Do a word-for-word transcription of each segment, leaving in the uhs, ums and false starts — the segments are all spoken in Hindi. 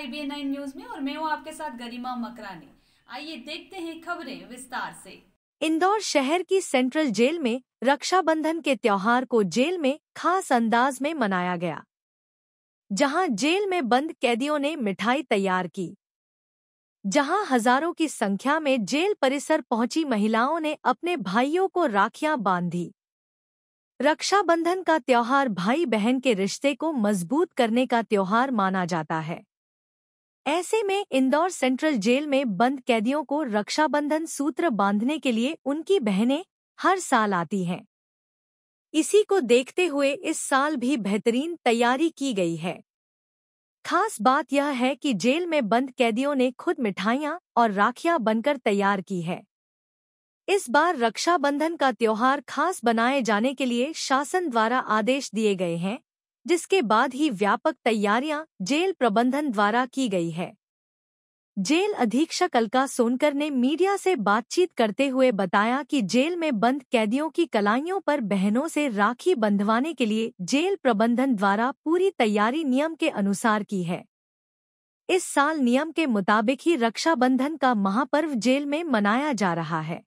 बी एन नाइन न्यूज में और मैं हूँ आपके साथ गरिमा मकरानी। आइए देखते हैं खबरें विस्तार से। इंदौर शहर की सेंट्रल जेल में रक्षाबंधन के त्योहार को जेल में खास अंदाज में मनाया गया, जहां जेल में बंद कैदियों ने मिठाई तैयार की। जहां हजारों की संख्या में जेल परिसर पहुंची महिलाओं ने अपने भाइयों को राखियां बांधी। रक्षाबंधन का त्योहार भाई बहन के रिश्ते को मजबूत करने का त्योहार माना जाता है। ऐसे में इंदौर सेंट्रल जेल में बंद कैदियों को रक्षाबंधन सूत्र बांधने के लिए उनकी बहनें हर साल आती हैं। इसी को देखते हुए इस साल भी बेहतरीन तैयारी की गई है। खास बात यह है कि जेल में बंद कैदियों ने खुद मिठाइयां और राखियां बनकर तैयार की है। इस बार रक्षाबंधन का त्योहार खास बनाए जाने के लिए शासन द्वारा आदेश दिए गए हैं, जिसके बाद ही व्यापक तैयारियां जेल प्रबंधन द्वारा की गई है। जेल अधीक्षक अलका सोनकर ने मीडिया से बातचीत करते हुए बताया कि जेल में बंद कैदियों की कलाइयों पर बहनों से राखी बंधवाने के लिए जेल प्रबंधन द्वारा पूरी तैयारी नियम के अनुसार की है। इस साल नियम के मुताबिक ही रक्षाबंधन का महापर्व जेल में मनाया जा रहा है।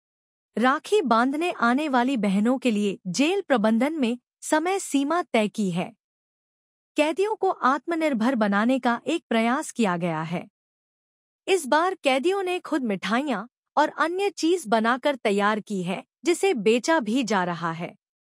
राखी बांधने आने वाली बहनों के लिए जेल प्रबंधन में समय सीमा तय की है। कैदियों को आत्मनिर्भर बनाने का एक प्रयास किया गया है। इस बार कैदियों ने खुद मिठाइयां और अन्य चीज बनाकर तैयार की है, जिसे बेचा भी जा रहा है।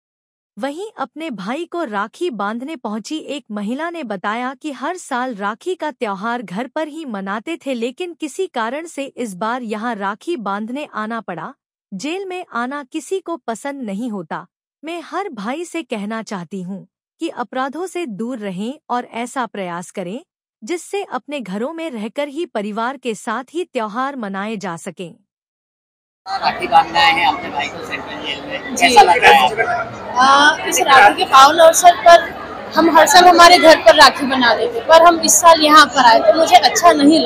वहीं अपने भाई को राखी बांधने पहुंची एक महिला ने बताया कि हर साल राखी का त्योहार घर पर ही मनाते थे, लेकिन किसी कारण से इस बार यहां राखी बांधने आना पड़ा। जेल में आना किसी को पसंद नहीं होता। मैं हर भाई से कहना चाहती हूँ कि अपराधों से दूर रहें और ऐसा प्रयास करें जिससे अपने घरों में रहकर ही परिवार के साथ ही त्योहार मनाए जा सकें। राखी बांधना है अपने भाई को सेंट्रल जेल में, कैसा लग रहा है? इस राखी के पावन अवसर पर हम हर साल हमारे घर पर राखी बना देते, पर हम इस साल यहाँ पर आए तो मुझे अच्छा नहीं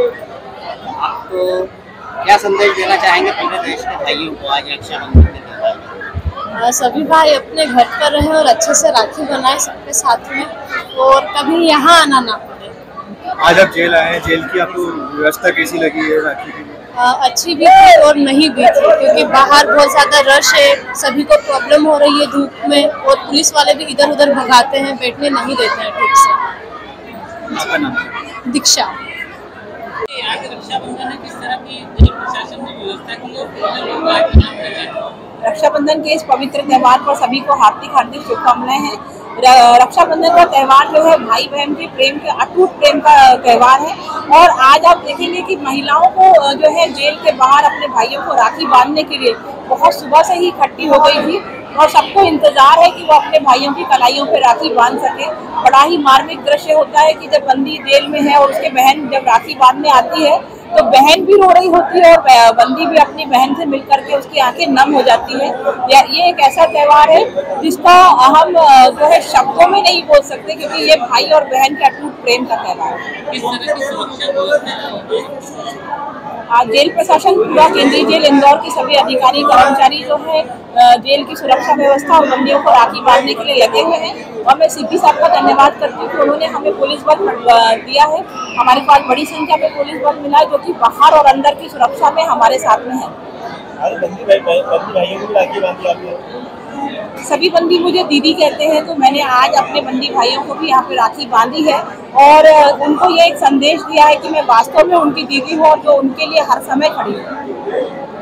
लगता। आपको क्या संदेश देना चाहेंगे पूरे देश के भाइयों को आज रक्षाबंधन के त्योहार? सभी भाई अपने घर पर रहें और अच्छे से राखी बनाए सबके साथ में, और कभी यहाँ आना ना पड़े। आज आप जेल आए हैं, जेल की आपको व्यवस्था कैसी लगी है राखी के लिए? अच्छी भी थी और नहीं भी थी, क्योंकि बाहर बहुत ज्यादा रश है, सभी को प्रॉब्लम हो रही है धूप में, और पुलिस वाले भी इधर उधर भगाते हैं, बैठने नहीं देते हैं ठीक से। आपका नाम? दीक्षा। आज रक्षाबंधन है, किस तरह की जेल प्रशासन ने व्यवस्था की है? रक्षाबंधन के इस पवित्र त्योहार पर सभी को हार्दिक हार्दिक शुभकामनाएं हैं। रक्षाबंधन का त्योहार जो है भाई बहन के प्रेम के अटूट प्रेम का त्योहार है, और आज आप देखेंगे कि महिलाओं को जो है जेल के बाहर अपने भाइयों को राखी बांधने के लिए बहुत सुबह से ही इकट्ठी हो गई थी, और सबको इंतजार है कि वो अपने भाइयों की कलाइयों पे राखी बांध सके। बड़ा ही मार्मिक दृश्य होता है कि जब बंदी जेल में है और उसके बहन जब राखी बांधने आती है तो बहन भी रो रही होती है और बंदी भी अपनी बहन से मिल करके उसकी आंखें नम हो जाती है। ये एक ऐसा त्योहार है जिसका हम जो है शब्दों में नहीं बोल सकते, क्योंकि ये भाई और बहन के अटूट प्रेम का त्योहार है। किस तरह की सुरक्षा व्यवस्था? आज जेल प्रशासन पूरा केंद्रीय जेल इंदौर के सभी अधिकारी कर्मचारी जो है जेल की सुरक्षा व्यवस्था और बंदियों को राखी बांधने के लिए लगे हुए हैं, और मैं सीपी साहब का धन्यवाद करती हूँ कि उन्होंने हमें पुलिस बल दिया है। हमारे पास बड़ी संख्या में पुलिस बल मिला है जो कि बाहर और अंदर की सुरक्षा में हमारे साथ में है। सभी बंदी मुझे दीदी कहते हैं, तो मैंने आज अपने बंदी भाइयों को भी यहाँ पे राखी बांधी है, और उनको ये एक संदेश दिया है कि मैं वास्तव में उनकी दीदी हूँ और जो उनके लिए हर समय खड़ी हूँ।